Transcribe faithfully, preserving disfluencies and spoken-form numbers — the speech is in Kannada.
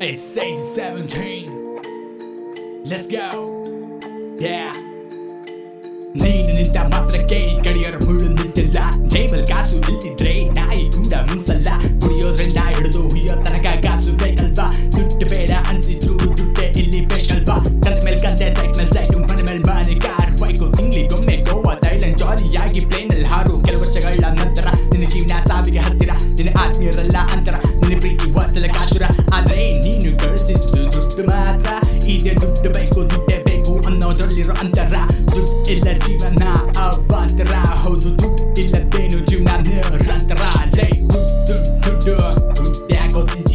It's eight seventeen. Let's go. Yeah. ನೀನು ನಿಂತ ಮಾತ್ರಕ್ಕೆ ಗಡಿಯಾರ ಮುಳ್ಳು ನಿಂತಿಲ್ಲ. ಜೇಬಲ್ ಕಾಸು ಇಲ್ದಿದ್ರೆ ನಾಯಿ ಕೂಡ ಮುನ್ಸಲ್ಲ. ಕುಡಿಯೋದ್ರಿಂದ ಹಿಡಿದು ಹುಯ್ಯೋ ತನಕ ಕಾಸು ಬೇಕಲ್ವಾ? ದುಡ್ಡು ಬೇಡ ಅನ್ಸಿದ್ರು ದುಡ್ಡೆ ಇಲ್ಲಿ ಬೇಕಲ್ವಾ? ಕಂದ ಮೇಲೆ ಕಂದೆ ಸೈಡ್ ಮೇಲೆ ಸೈಡು ಮನೆ ಮೇಲೆ ಮನೆ ಕಾರ್ ಬೈಕು ತಿಂಗ್ಳಿಗೊಮ್ಮೆ ಗೋವಾ ಥೈಲ್ಯಾಂಡ್ ಜಾಲಿಯಾಗಿ ಪ್ಲೇನಲ್ಲಿ ಹಾರು. ಕೆಲವು ವರ್ಷಗಳ ನಂತರ ನಿನ್ನ ಜೀವನ ಸಾವಿಗೆ ಹತ್ತಿರ. ನಿನ್ನ ಆತ್ಮೀಯರಲ್ಲ ಅಂತರ, ನಿನ್ನ ಪ್ರೀತಿ ವಾತ್ಸಲ ಕಾತುರ. ಆದ್ರೆ ನೀನು ಗಳಿಸಿದ್ದು ದುಡ್ಡು ಮಾತ್ರ. ಇದೇ ದುಡ್ಡು ಬೇಕು ದುಡ್ಡೇ ಬೇಕು ಅನ್ನೋದ್ರಲ್ಲಿರೋ ಅಂತರ. ದುಡ್ಡು ಇಲ್ಲ ಜೀವನ ಅವಾಂತರ. ಹೌದು ದುಡ್ಡು ಇಲ್ಲದೇನು ಜೀವನ ನಿರಂತರ. ಲೈ ದುಡ್ಡು ದುಡ್ಡು ದುಡ್ಡು ಯಾಕೋ